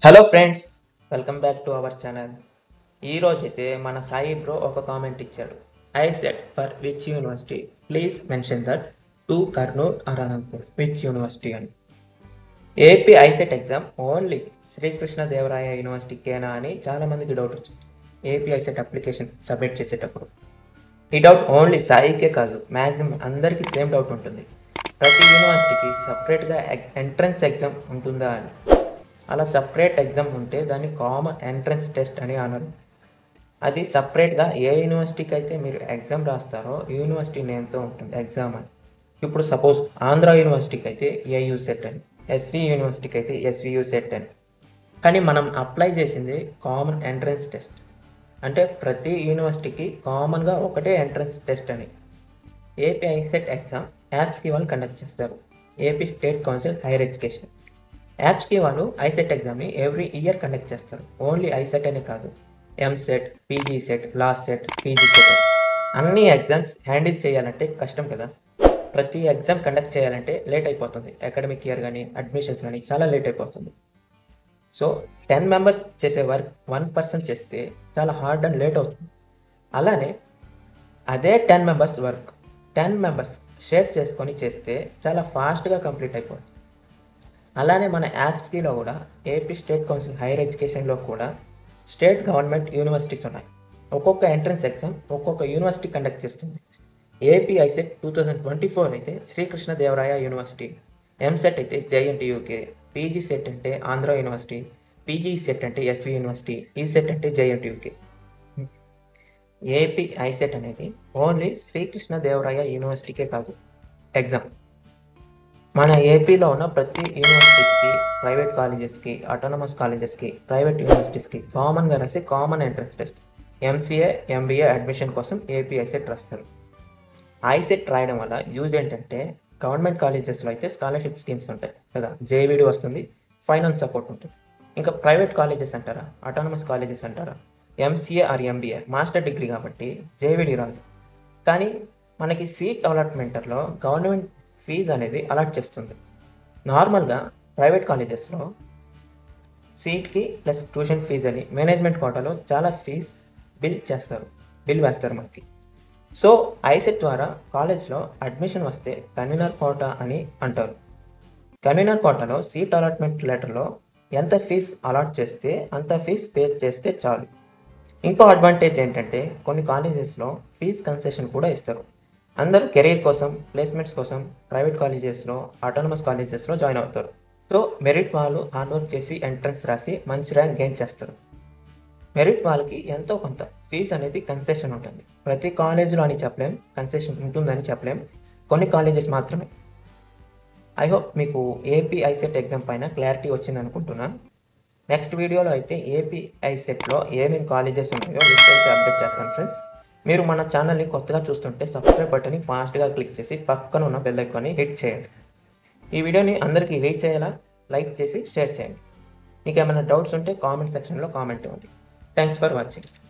Hello friends, welcome back to our channel. ఈరోజైతే మన Sai bro ఒక కామెంట్ ఇచ్చాడు. ICET for which university please mention that to Kurnool or Anantapur which university అని. AP ICET exam only Srikrishnadevaraya యూనివర్సిటీకేనా అని చాలామందికి doubt వచ్చింది ఏపీ ఐసెట్ అప్లికేషన్ సబ్మిట్ చేసేటప్పుడు. ఈ డౌట్ ఓన్లీ సాయికే కాదు, మ్యాక్సిమం అందరికీ సేమ్ డౌట్ ఉంటుంది. ప్రతి యూనివర్సిటీకి సపరేట్గా ఎంట్రన్స్ ఎగ్జామ్ ఉంటుందా అని. అలా సపరేట్ ఎగ్జామ్ ఉంటే దాన్ని కామన్ ఎంట్రన్స్ టెస్ట్ అని అనరు. అది సపరేట్గా ఏ యూనివర్సిటీకి అయితే మీరు ఎగ్జామ్ రాస్తారో యూనివర్సిటీ నేమ్తో ఉంటుంది ఎగ్జామ్ అని. ఇప్పుడు సపోజ్ ఆంధ్ర యూనివర్సిటీకి అయితే ఏయూ సెట్ అని, ఎస్వి యూనివర్సిటీకి అయితే ఎస్వియు సెట్ అని. కానీ మనం అప్లై చేసింది కామన్ ఎంట్రన్స్ టెస్ట్, అంటే ప్రతి యూనివర్సిటీకి కామన్గా ఒకటే ఎంట్రన్స్ టెస్ట్ అని. ఏపీ ఐసెట్ ఎగ్జామ్ యాప్స్కి వాళ్ళు కండక్ట్ చేస్తారు, AP state council higher education. యాప్స్కి వాళ్ళు ఐసెట్ ఎగ్జామ్ని ఎవ్రీ ఇయర్ కండక్ట్ చేస్తారు. ఓన్లీ ఐసెట్ అనే కాదు, EAMCET, PG CET, last CET, PG CET, అన్ని ఎగ్జామ్స్ హ్యాండిల్ చేయాలంటే కష్టం కదా. ప్రతి ఎగ్జామ్ కండక్ట్ చేయాలంటే లేట్ అయిపోతుంది, అకాడమిక్ ఇయర్ కానీ అడ్మిషన్స్ కానీ చాలా లేట్ అయిపోతుంది. సో 10 మెంబర్స్ చేసే వర్క్ 1 పర్సన్ చేస్తే చాలా హార్డ్ అండ్ లేట్ అవుతుంది. అలానే అదే 10 మెంబర్స్ వర్క్ 10 మెంబర్స్ షేర్ చేసుకొని చేస్తే చాలా ఫాస్ట్గా కంప్లీట్ అయిపోతుంది. అలానే మన యాప్స్కిలో కూడా ఏపీ స్టేట్ కౌన్సిల్ హైయర్ ఎడ్యుకేషన్లో కూడా స్టేట్ గవర్నమెంట్ యూనివర్సిటీస్ ఉన్నాయి. ఒక్కొక్క ఎంట్రన్స్ ఎగ్జామ్ ఒక్కొక్క యూనివర్సిటీ కండక్ట్ చేస్తుంది. ఏపీ ఐసెట్ 2024 అయితే శ్రీకృష్ణదేవరాయ యూనివర్సిటీ, ఎంసెట్ అయితే జేఎన్టీయూకే, పీజీ సెట్ అంటే ఆంధ్ర యూనివర్సిటీ, పీజీ సెట్ అంటే ఎస్వి యూనివర్సిటీ, ఈ సెట్ అంటే జేఎన్టీయూకే. ఏపీ ఐసెట్ అనేది ఓన్లీ శ్రీకృష్ణదేవరాయ యూనివర్సిటీకే కాదు ఎగ్జామ్. మన ఏపీలో ఉన్న ప్రతి యూనివర్సిటీస్కి, ప్రైవేట్ కాలేజెస్కి, ఆటోనమస్ కాలేజెస్కి, ప్రైవేట్ యూనివర్సిటీస్కి కామన్గా రాసి common entrance test MCA, MBA admission కోసం ఏపీ ఐసెట్ రాస్తారు. ఐసెట్ రాయడం వల్ల యూజ్ ఏంటంటే గవర్నమెంట్ కాలేజెస్లో అయితే స్కాలర్షిప్ స్కీమ్స్ ఉంటాయి కదా, జేవిడి వస్తుంది, ఫైనాన్స్ సపోర్ట్ ఉంటుంది. ఇంకా ప్రైవేట్ కాలేజెస్ అంటారా, ఆటోనమస్ కాలేజెస్ అంటారా, MCA or MBA master degree కాబట్టి జేవిడి రాదు. కానీ మనకి సీట్ అలాట్మెంట్లో గవర్నమెంట్ ఫీజు అనేది అలాట్ చేస్తుంది. నార్మల్గా ప్రైవేట్ కాలేజెస్లో సీట్కి ప్లస్ ట్యూషన్ ఫీజు అని మేనేజ్మెంట్ కోటాలో చాలా ఫీజు బిల్ వేస్తారు మనకి. సో ఐసెట్ ద్వారా కాలేజ్లో అడ్మిషన్ వస్తే కన్వీనర్ కోటా అని అంటారు. కన్వీనర్ కోటాలో సీట్ అలాట్మెంట్ లెటర్లో ఎంత ఫీజు అలాట్ చేస్తే అంత ఫీజు పే చేస్తే చాలు. ఇంకో అడ్వాంటేజ్ ఏంటంటే కొన్ని కాలేజెస్లో ఫీజు కన్సెషన్ కూడా ఇస్తారు. అందరూ కెరీర్ కోసం, ప్లేస్మెంట్స్ కోసం ప్రైవేట్ కాలేజెస్లో, ఆటోనమస్ కాలేజెస్లో జాయిన్ అవుతారు. సో మెరిట్ వాళ్ళు హార్డ్ వర్క్ చేసి ఎంట్రన్స్ రాసి మంచి ర్యాంక్ గెయిన్ చేస్తారు. మెరిట్ వాళ్ళకి ఎంతో కొంత ఫీజు అనేది కన్సెషన్ ఉంటుంది. ప్రతి కాలేజీలో అని చెప్పలేం, కన్సెషన్ ఉంటుందని చెప్పలేం, కొన్ని కాలేజెస్ మాత్రమే. ఐ హోప్ మీకు ఏపీ ఐసెట్ ఎగ్జామ్ పైన క్లారిటీ వచ్చింది అనుకుంటున్నా. నెక్స్ట్ వీడియోలో అయితే ఏపీ ఐసెట్లో ఏమేమి కాలేజెస్ ఉన్నాయో లిస్ట్ అయితే అప్డేట్ చేస్తాను ఫ్రెండ్స్. మీరు మన ఛానల్ని కొత్తగా చూస్తుంటే సబ్స్క్రైబ్ బటన్ని ఫాస్ట్గా క్లిక్ చేసి పక్కన ఉన్న బెల్ ఐకాన్ని హిట్ చేయండి. ఈ వీడియోని అందరికీ రీచ్ అయ్యేలా లైక్ చేసి షేర్ చేయండి. మీకు ఏమైనా డౌట్స్ ఉంటే కామెంట్ సెక్షన్లో కామెంట్ ఇవ్వండి. Thanks for watching.